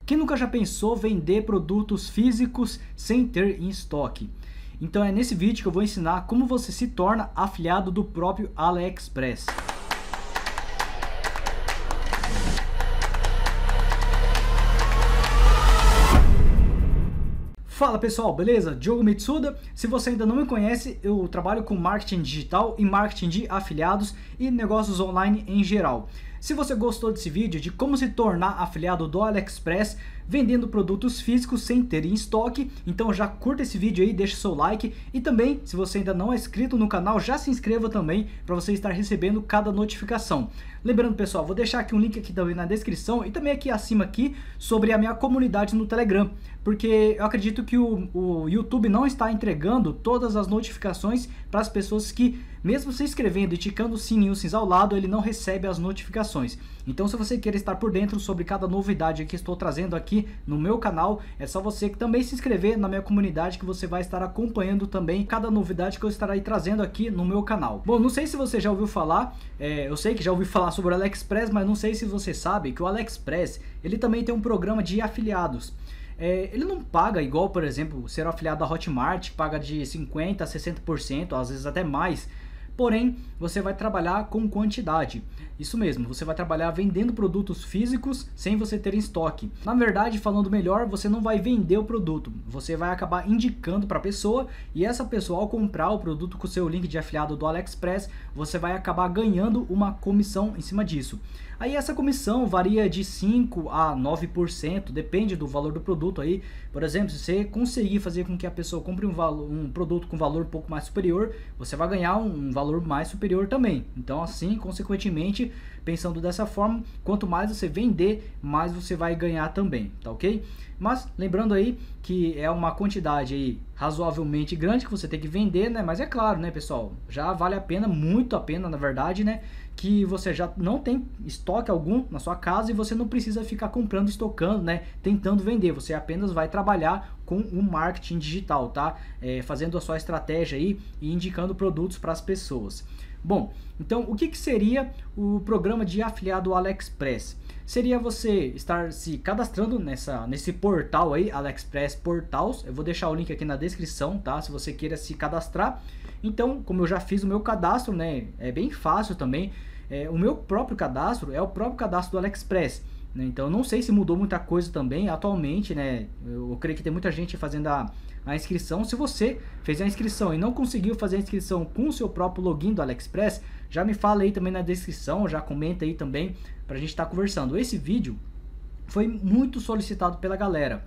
Quem nunca já pensou vender produtos físicos sem ter em estoque? Então é nesse vídeo que eu vou ensinar como você se torna afiliado do próprio AliExpress. Fala pessoal, beleza? Diogo Mitsuda. Se você ainda não me conhece, eu trabalho com marketing digital e marketing de afiliados e negócios online em geral. Se você gostou desse vídeo de como se tornar afiliado do AliExpress vendendo produtos físicos sem ter em estoque, então já curta esse vídeo aí, deixa seu like e também, se você ainda não é inscrito no canal, já se inscreva também para você estar recebendo cada notificação. Lembrando pessoal, vou deixar aqui um link aqui também na descrição e também aqui acima aqui sobre a minha comunidade no Telegram, porque eu acredito que o YouTube não está entregando todas as notificações para as pessoas que, mesmo se inscrevendo e ticando o sininho cinza ao lado, ele não recebe as notificações. Então se você quer estar por dentro sobre cada novidade que estou trazendo aqui no meu canal, é só você também se inscrever na minha comunidade que você vai estar acompanhando também cada novidade que eu estarei trazendo aqui no meu canal. Bom, não sei se você já ouviu falar, eu sei que já ouviu falar sobre o AliExpress, mas não sei se você sabe que o AliExpress, ele também tem um programa de afiliados. Ele não paga igual, por exemplo, ser afiliado da Hotmart, que paga de 50% a 60%, às vezes até mais. Porém, você vai trabalhar com quantidade. Isso mesmo, você vai trabalhar vendendo produtos físicos sem você ter em estoque. Na verdade, falando melhor, você não vai vender o produto. Você vai acabar indicando para a pessoa e essa pessoa, ao comprar o produto com o seu link de afiliado do AliExpress, você vai acabar ganhando uma comissão em cima disso. Aí essa comissão varia de 5% a 9%, depende do valor do produto aí. Por exemplo, se você conseguir fazer com que a pessoa compre um produto com valor um pouco mais superior, você vai ganhar um valor mais superior também. Então assim, consequentemente, pensando dessa forma, quanto mais você vender, mais você vai ganhar também, tá ok? Mas lembrando aí que é uma quantidade aí razoavelmente grande que você tem que vender, né? Mas é claro, né, pessoal, já vale a pena, muito a pena, na verdade, né? Que você já não tem estoque algum na sua casa e você não precisa ficar comprando, estocando, né? Tentando vender, você apenas vai trabalhar com o marketing digital, tá? Fazendo a sua estratégia aí e indicando produtos para as pessoas. Bom, então o que seria o programa de afiliado AliExpress? Seria você estar se cadastrando nesse portal aí, AliExpress Portals. Eu vou deixar o link aqui na descrição, tá? Se você queira se cadastrar. Então, como eu já fiz o meu cadastro, né? É bem fácil também. O meu próprio cadastro é o próprio cadastro do AliExpress, né? Então, não sei se mudou muita coisa também atualmente, né? Eu creio que tem muita gente fazendo a inscrição. Se você fez a inscrição e não conseguiu fazer a inscrição com o seu próprio login do AliExpress, já me fala aí também na descrição, já comenta aí também pra gente estar conversando. Esse vídeo foi muito solicitado pela galera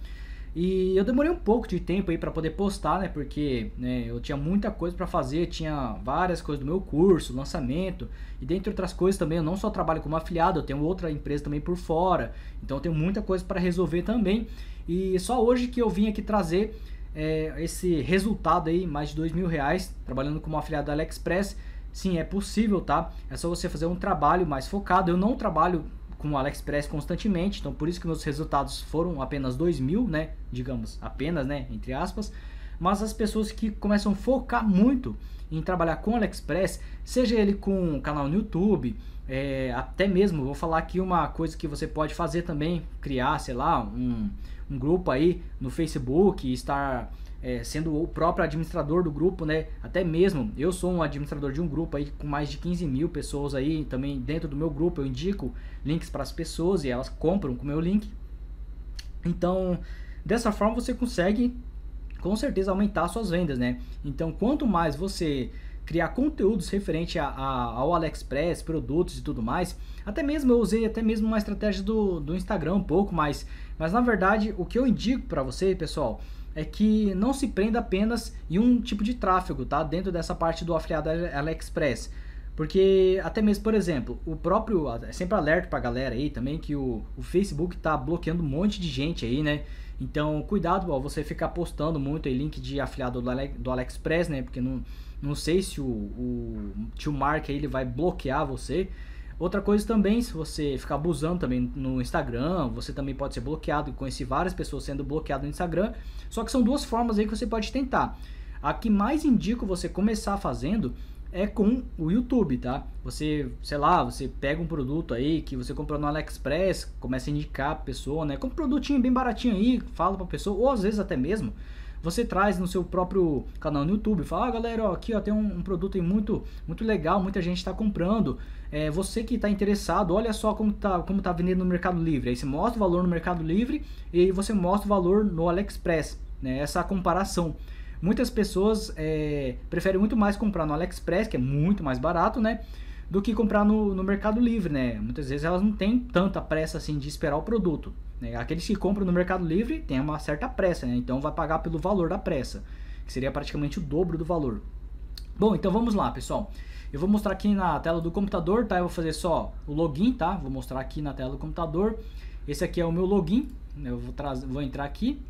e eu demorei um pouco de tempo aí para poder postar, né? Porque eu tinha muita coisa para fazer, tinha várias coisas do meu curso, lançamento e dentre outras coisas também. Eu não só trabalho como afiliado, eu tenho outra empresa também por fora, então eu tenho muita coisa para resolver também. E só hoje que eu vim aqui trazer esse resultado aí, mais de R$2.000 trabalhando como afiliado da AliExpress. Sim, é possível, tá? É só você fazer um trabalho mais focado. Eu não trabalho com o AliExpress constantemente, então por isso que meus resultados foram apenas 2.000, né? Digamos, apenas, né? Entre aspas. Mas as pessoas que começam a focar muito em trabalhar com o AliExpress, seja ele com um canal no YouTube, até mesmo, vou falar aqui uma coisa que você pode fazer também, criar, sei lá, um grupo aí no Facebook e estar sendo o próprio administrador do grupo, né? Até mesmo eu sou um administrador de um grupo aí com mais de 15.000 pessoas aí. Também dentro do meu grupo eu indico links para as pessoas e elas compram com o meu link. Então dessa forma você consegue com certeza aumentar suas vendas, né? Então quanto mais você criar conteúdos referente ao AliExpress, produtos e tudo mais, até mesmo eu usei até mesmo uma estratégia do Instagram um pouco, mas na verdade o que eu indico para você, pessoal, é que não se prenda apenas em um tipo de tráfego, tá? Dentro dessa parte do afiliado AliExpress. Porque até mesmo, por exemplo, o próprio, sempre alerta pra galera aí também que o Facebook tá bloqueando um monte de gente aí, né? Então cuidado, ó, você ficar postando muito aí link de afiliado do AliExpress, né? Porque não sei se o tio Mark aí ele vai bloquear você. Outra coisa também, se você ficar abusando também no Instagram, você também pode ser bloqueado. Eu conheci várias pessoas sendo bloqueadas no Instagram. Só que são duas formas aí que você pode tentar. A que mais indico você começar fazendo é com o YouTube, tá? Você, sei lá, você pega um produto aí que você comprou no AliExpress, começa a indicar pra pessoa, né? Compra um produtinho bem baratinho aí, fala pra pessoa, ou às vezes até mesmo você traz no seu próprio canal no YouTube, fala, ah, galera, ó, aqui ó, tem um produto aí muito legal, muita gente está comprando, você que está interessado, olha só como tá vendendo no Mercado Livre, aí você mostra o valor no Mercado Livre e aí você mostra o valor no AliExpress, né, essa comparação. Muitas pessoas preferem muito mais comprar no AliExpress, que é muito mais barato, né, do que comprar no Mercado Livre, né, muitas vezes elas não têm tanta pressa assim de esperar o produto. Aqueles que compram no Mercado Livre têm uma certa pressa, né? Então vai pagar pelo valor da pressa, que seria praticamente o dobro do valor. Bom, então vamos lá, pessoal. Eu vou mostrar aqui na tela do computador, tá? Eu vou fazer só o login, tá? Vou mostrar aqui na tela do computador. Esse aqui é o meu login. Eu vou entrar aqui.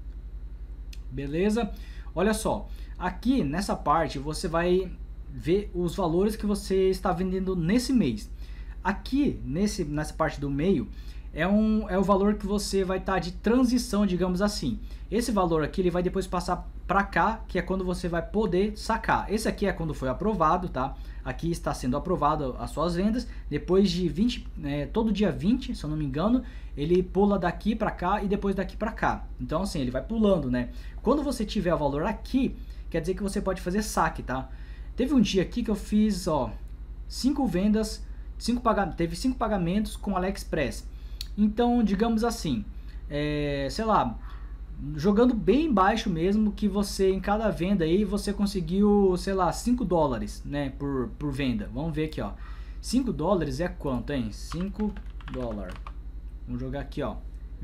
Beleza? Olha só. Aqui nessa parte você vai ver os valores que você está vendendo nesse mês. Aqui nessa parte do meio é o valor que você vai estar de transição, digamos assim. Esse valor aqui ele vai depois passar para cá, que é quando você vai poder sacar. Esse aqui é quando foi aprovado, tá? Aqui está sendo aprovado as suas vendas. Depois de 20, todo dia 20, se eu não me engano, ele pula daqui para cá e depois daqui para cá. Então assim, ele vai pulando, né? Quando você tiver o valor aqui, quer dizer que você pode fazer saque, tá? Teve um dia aqui que eu fiz, ó, 5 vendas, teve 5 pagamentos com AliExpress. Então, digamos assim, sei lá, jogando bem baixo mesmo, que você em cada venda aí você conseguiu, sei lá, 5 dólares, né, por venda. Vamos ver aqui, ó. 5 dólares é quanto, hein? 5 dólares. Vamos jogar aqui, ó.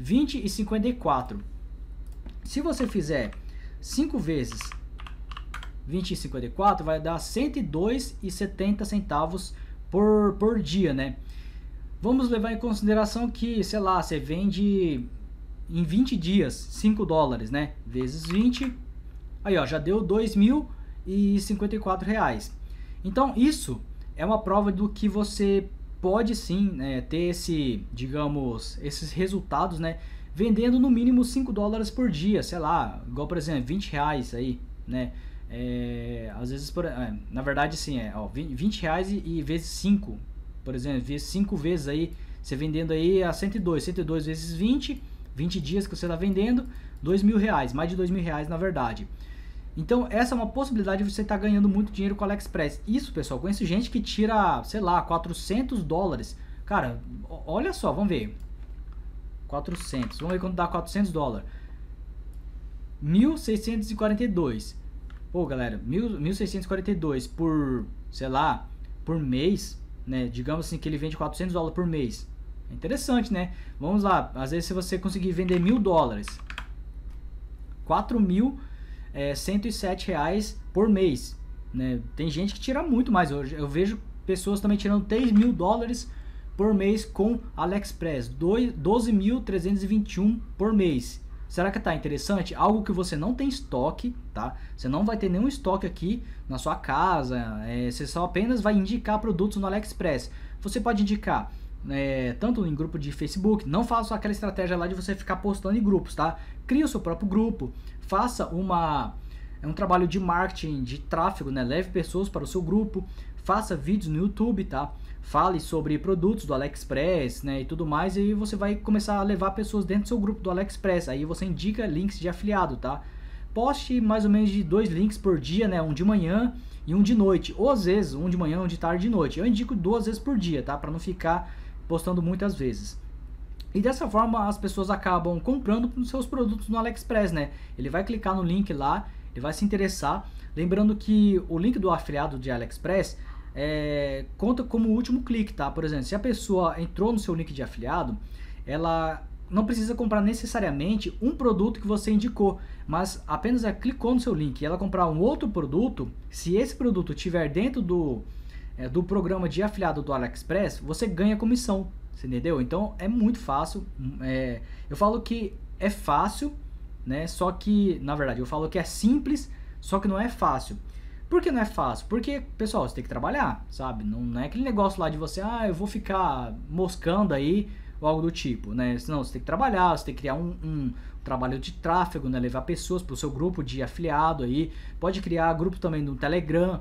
20,54. Se você fizer 5 vezes 20,54, vai dar 102,70 centavos por dia, né? Vamos levar em consideração que, sei lá, você vende em 20 dias 5 dólares, né? Vezes 20, aí ó, já deu 2.054 reais. Então isso é uma prova do que você pode sim, né, ter esses resultados, né? Vendendo no mínimo 5 dólares por dia, sei lá, igual por exemplo 20 reais aí, né? Às vezes, na verdade sim, ó, 20 reais e vezes 5. Por exemplo, 5 vezes aí, você vendendo aí a 102 vezes 20 dias que você está vendendo, 2.000 reais, mais de 2.000 reais na verdade. Então essa é uma possibilidade de você estar ganhando muito dinheiro com o AliExpress. Isso, pessoal, conheço gente que tira, sei lá, 400 dólares. Cara, olha só, vamos ver. 400, vamos ver quanto dá 400 dólares. 1.642. Pô, galera, 1.642 por, sei lá, por mês, né? Digamos assim que ele vende 400 dólares por mês. É interessante, né? Vamos lá, às vezes se você conseguir vender 1.000 dólares, 4.107 reais por mês, né? Tem gente que tira muito mais hoje. Eu vejo pessoas também tirando 3.000 dólares por mês com AliExpress, 12.321 por mês. Será que tá interessante? Algo que você não tem estoque, tá? Você não vai ter nenhum estoque aqui na sua casa, você só apenas vai indicar produtos no AliExpress. Você pode indicar tanto em grupo de Facebook, não faça aquela estratégia lá de você ficar postando em grupos, tá? Crie o seu próprio grupo, faça um trabalho de marketing, de tráfego, né? Leve pessoas para o seu grupo, faça vídeos no YouTube, tá? Fale sobre produtos do AliExpress, né, e tudo mais, e aí você vai começar a levar pessoas dentro do seu grupo do AliExpress. Aí você indica links de afiliado, tá? Poste mais ou menos de 2 links por dia, né, um de manhã e um de noite, ou às vezes um de manhã, um de tarde e de noite. Eu indico 2 vezes por dia, tá? Para não ficar postando muitas vezes. E dessa forma as pessoas acabam comprando os seus produtos no AliExpress, né? Ele vai clicar no link lá, ele vai se interessar. Lembrando que o link do afiliado de AliExpress conta como o último clique, tá? Por exemplo, se a pessoa entrou no seu link de afiliado, ela não precisa comprar necessariamente um produto que você indicou, mas apenas clicou no seu link e ela comprar um outro produto, se esse produto estiver dentro do programa de afiliado do AliExpress, você ganha comissão, você entendeu? Então é muito fácil, eu falo que é fácil, né? Só que, na verdade, eu falo que é simples, só que não é fácil. Por que não é fácil? Porque, pessoal, você tem que trabalhar, sabe? Não é aquele negócio lá de você, eu vou ficar moscando aí, ou algo do tipo, né? Não, você tem que trabalhar, você tem que criar um trabalho de tráfego, né? Levar pessoas para o seu grupo de afiliado aí. Pode criar grupo também no Telegram,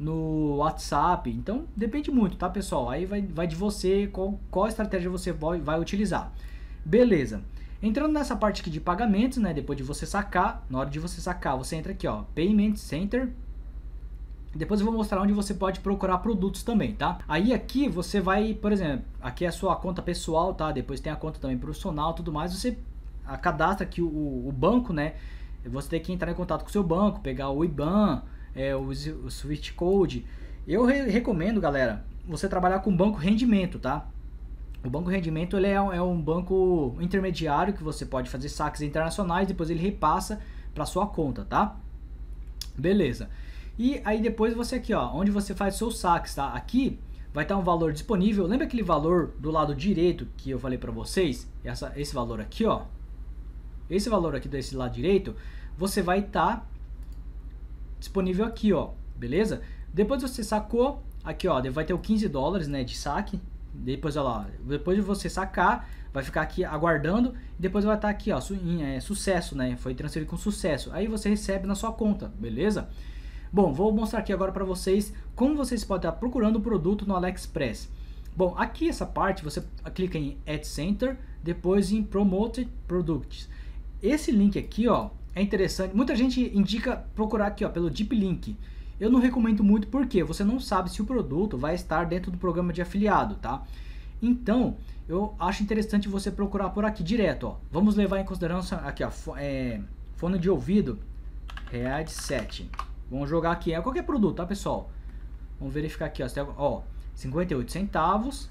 no WhatsApp. Então depende muito, tá, pessoal? Aí vai de você, qual estratégia você vai utilizar. Beleza. Entrando nessa parte aqui de pagamentos, né, depois de você sacar, na hora de você sacar, você entra aqui, ó, Payment Center. Depois eu vou mostrar onde você pode procurar produtos também, tá? Aí aqui você vai, por exemplo, aqui é a sua conta pessoal, tá? Depois tem a conta também profissional, tudo mais. Você cadastra aqui o banco, né? Você tem que entrar em contato com o seu banco, pegar o IBAN, o Swift Code. Eu recomendo, galera, você trabalhar com banco rendimento, tá? O banco rendimento ele é um banco intermediário que você pode fazer saques internacionais, depois ele repassa para sua conta, tá? Beleza. E aí depois você aqui, ó, onde você faz seus saques, tá? Aqui vai estar um valor disponível. Lembra aquele valor do lado direito que eu falei para vocês? Esse valor aqui, ó. Esse valor aqui desse lado direito, você vai estar disponível aqui, ó. Beleza? Depois você sacou, aqui, ó, vai ter o 15 dólares, né, de saque. Depois, olha lá, depois de você sacar, vai ficar aqui aguardando. E depois vai estar aqui, ó, sucesso, né? Foi transferido com sucesso. Aí você recebe na sua conta, beleza? Bom, vou mostrar aqui agora para vocês como vocês podem estar procurando o produto no AliExpress. Bom, aqui essa parte você clica em Ad Center, depois em Promoted Products. Esse link aqui, ó, é interessante. Muita gente indica procurar aqui, ó, pelo Deep Link. Eu não recomendo muito porque você não sabe se o produto vai estar dentro do programa de afiliado, tá? Então, eu acho interessante você procurar por aqui direto, ó. Vamos levar em consideração aqui, ó, fone de ouvido, headset. Vamos jogar aqui, qualquer produto, tá, pessoal? Vamos verificar aqui, ó, 58 centavos.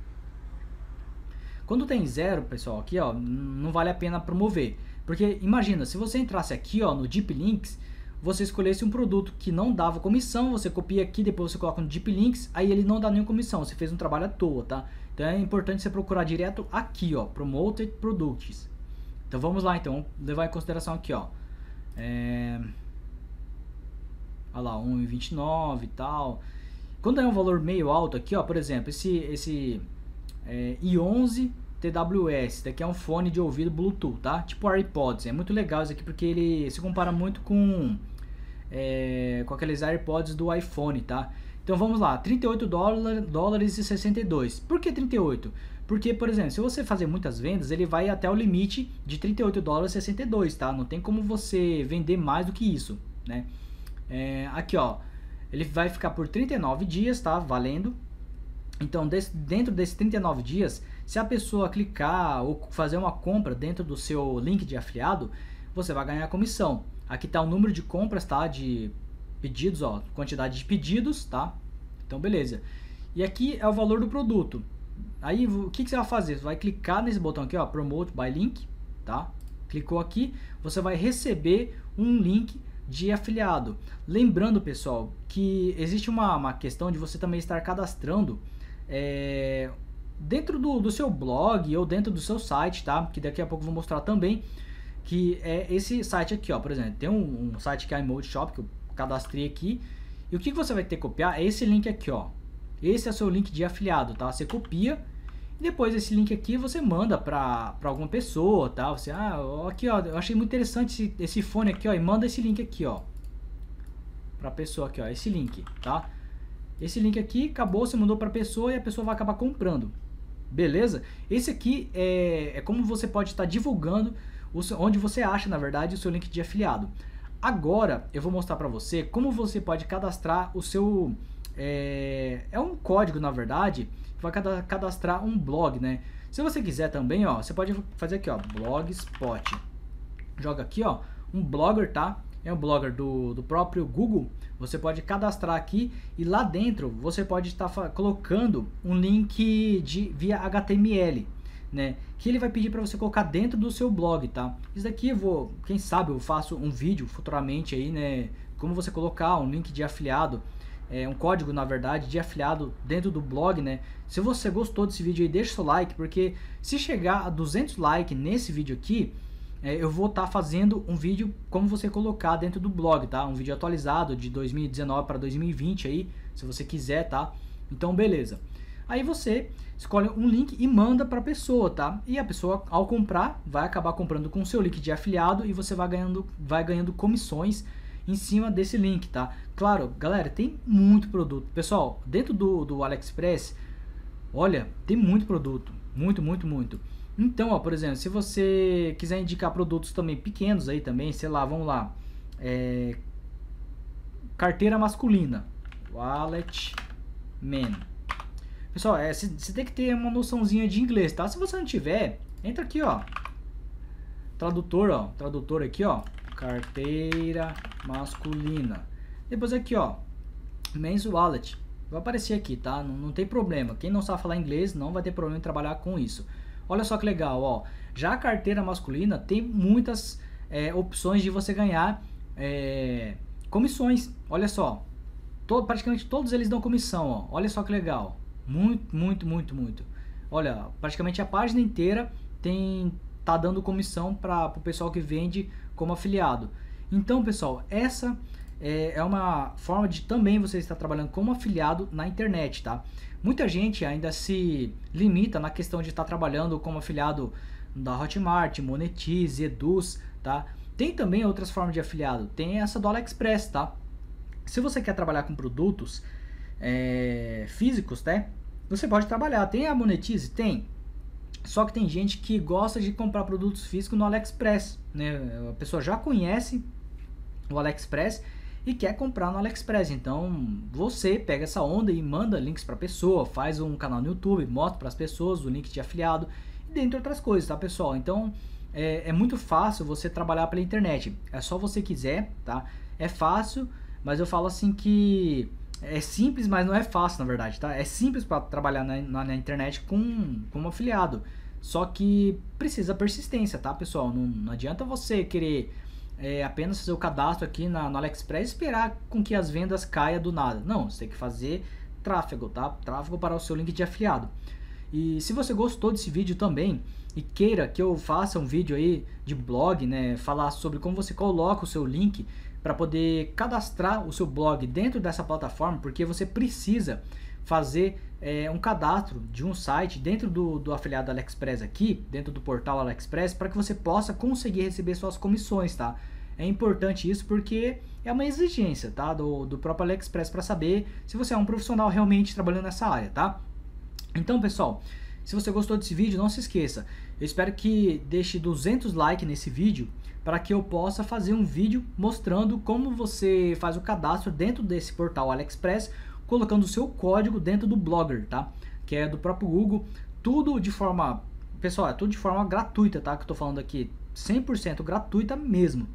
Quando tem zero, pessoal, aqui, ó, não vale a pena promover. Porque imagina, se você entrasse aqui, ó, no Deep Links, você escolhesse um produto que não dava comissão, você copia aqui, depois você coloca no Deep Links, aí ele não dá nenhuma comissão, você fez um trabalho à toa, tá? Então é importante você procurar direto aqui, ó, Promoted Products. Então vamos lá, então, vamos levar em consideração aqui, ó. Olha lá, 1,29 e tal. Quando é um valor meio alto aqui, ó, por exemplo, esse i11 TWS, daqui é um fone de ouvido Bluetooth, tá? Tipo AirPods, é muito legal isso aqui porque ele se compara muito com aqueles AirPods do iPhone, tá? Então vamos lá, 38 dólares e 62. Por que 38? Porque, por exemplo, se você fazer muitas vendas, ele vai até o limite de 38 dólares e 62, tá? Não tem como você vender mais do que isso, né? Aqui, ó, ele vai ficar por 39 dias, tá? Valendo. Então, dentro desses 39 dias, se a pessoa clicar ou fazer uma compra dentro do seu link de afiliado, você vai ganhar comissão. Aqui está o número de compras, tá? De pedidos, ó, quantidade de pedidos, tá? Então, beleza. E aqui é o valor do produto. Aí, o que você vai fazer? Você vai clicar nesse botão aqui, ó, Promote by Link, tá? Clicou aqui, você vai receber um link de afiliado. Lembrando, pessoal, que existe uma questão de você também estar cadastrando dentro do seu blog ou dentro do seu site, tá? Que daqui a pouco eu vou mostrar também, que é esse site aqui, ó, por exemplo, tem um site que é a iMode Shop, que eu cadastrei aqui, e o que você vai ter que copiar é esse link aqui, ó. Esse é o seu link de afiliado, tá? Você copia e depois esse link aqui você manda para alguma pessoa, tá? Você, aqui, ó, eu achei muito interessante esse fone aqui, ó, e manda esse link aqui, ó, pra pessoa aqui, ó, esse link, tá? Esse link aqui, acabou, você mandou pra pessoa e a pessoa vai acabar comprando. Beleza? Esse aqui é como você pode estar divulgando onde você acha, na verdade, o seu link de afiliado. Agora, eu vou mostrar pra você como você pode cadastrar o seu... É um código, na verdade, que vai cadastrar um blog, né? Se você quiser também, ó, você pode fazer aqui, ó, Blogspot. Joga aqui, ó, um blogger, tá? É um blogger do próprio Google. Você pode cadastrar aqui e lá dentro você pode estar colocando um link via HTML, né? Que ele vai pedir para você colocar dentro do seu blog, tá? Isso daqui quem sabe eu faço um vídeo futuramente aí, né? Como você colocar um link de afiliado, um código, na verdade, de afiliado dentro do blog, né? Se você gostou desse vídeo aí, deixa seu like, porque se chegar a 200 likes nesse vídeo aqui, eu vou estar fazendo um vídeo como você colocar dentro do blog, tá? Um vídeo atualizado de 2019 para 2020 aí, se você quiser, tá? Então, beleza. Aí você escolhe um link e manda para a pessoa, tá? E a pessoa, ao comprar, vai acabar comprando com o seu link de afiliado e você vai ganhando comissões em cima desse link, tá? Claro, galera, tem muito produto. Pessoal, dentro do AliExpress, olha, tem muito produto, muito. Então, ó, por exemplo, se você quiser indicar produtos também pequenos aí também, sei lá, vamos lá, carteira masculina, Wallet Man. Pessoal, você tem que ter uma noçãozinha de inglês, tá? Se você não tiver, entra aqui, ó, tradutor aqui, ó, carteira masculina. Depois aqui, ó, Men's Wallet. Vai aparecer aqui, tá? Não tem problema. Quem não sabe falar inglês não vai ter problema em trabalhar com isso. Olha só que legal, ó. Já a carteira masculina tem muitas opções de você ganhar comissões. Olha só. Praticamente todos eles dão comissão, ó. Olha só que legal. Muito. Olha, praticamente a página inteira tá dando comissão para o pessoal que vende como afiliado. Então, pessoal, essa é uma forma de também você estar trabalhando como afiliado na internet, tá? Muita gente ainda se limita na questão de estar trabalhando como afiliado da Hotmart, Monetize, Eduz, tá? Tem também outras formas de afiliado, tem essa do AliExpress, tá? Se você quer trabalhar com produtos físicos, né? Você pode trabalhar, tem a Monetize? Tem. Só que tem gente que gosta de comprar produtos físicos no AliExpress, né? A pessoa já conhece o AliExpress e quer comprar no AliExpress. Então você pega essa onda e manda links para a pessoa, faz um canal no YouTube, mostra para as pessoas o link de afiliado e dentre outras coisas, tá, pessoal? Então é muito fácil você trabalhar pela internet. É só você quiser, tá? É fácil, mas eu falo assim que é simples, mas não é fácil, na verdade, tá? É simples para trabalhar na internet como afiliado. Só que precisa persistência, tá, pessoal? Não adianta você querer apenas fazer o cadastro aqui no AliExpress e esperar com que as vendas caia do nada. Não, você tem que fazer tráfego, tá? Tráfego para o seu link de afiliado. E se você gostou desse vídeo também e queira que eu faça um vídeo aí de blog, né? Falar sobre como você coloca o seu link para poder cadastrar o seu blog dentro dessa plataforma, porque você precisa fazer um cadastro de um site dentro do afiliado AliExpress aqui, dentro do portal AliExpress, para que você possa conseguir receber suas comissões, tá? É importante isso porque é uma exigência, tá? Do próprio AliExpress para saber se você é um profissional realmente trabalhando nessa área, tá? Então, pessoal, se você gostou desse vídeo, não se esqueça. Eu espero que deixe 200 likes nesse vídeo para que eu possa fazer um vídeo mostrando como você faz o cadastro dentro desse portal AliExpress, colocando o seu código dentro do Blogger, tá? Que é do próprio Google, tudo de forma, pessoal, é tudo de forma gratuita, tá? Que eu tô falando aqui, 100% gratuita mesmo.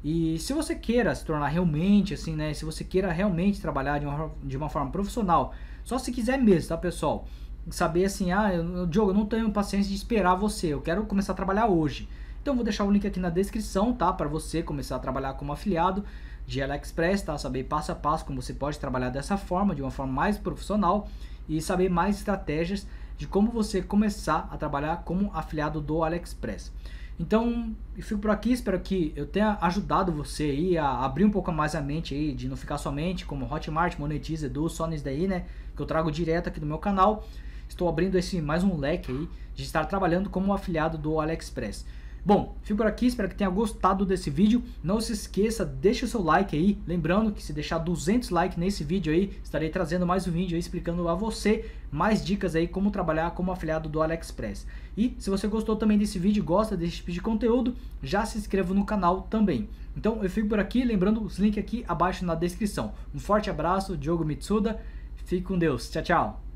E se você queira se tornar realmente assim, né? Se você queira realmente trabalhar de uma forma profissional, só se quiser mesmo, tá, pessoal? Saber assim, Diogo, eu não tenho paciência de esperar você, eu quero começar a trabalhar hoje. Então vou deixar o link aqui na descrição, tá? Para você começar a trabalhar como afiliado de AliExpress, tá? Saber passo a passo como você pode trabalhar dessa forma, de uma forma mais profissional e saber mais estratégias de como você começar a trabalhar como afiliado do AliExpress. Então, eu fico por aqui, espero que eu tenha ajudado você aí a abrir um pouco mais a mente aí, de não ficar somente como Hotmart, Monetize, Edu, só nisso daí, né? Que eu trago direto aqui no meu canal. Estou abrindo mais um leque aí de estar trabalhando como afiliado do AliExpress. Bom, fico por aqui, espero que tenha gostado desse vídeo. Não se esqueça, deixa o seu like aí. Lembrando que se deixar 200 likes nesse vídeo aí, estarei trazendo mais um vídeo aí explicando a você mais dicas aí como trabalhar como afiliado do AliExpress. E se você gostou também desse vídeo e gosta desse tipo de conteúdo, já se inscreva no canal também. Então eu fico por aqui, lembrando os links aqui abaixo na descrição. Um forte abraço, Diogo Mitsuda. Fique com Deus. Tchau, tchau.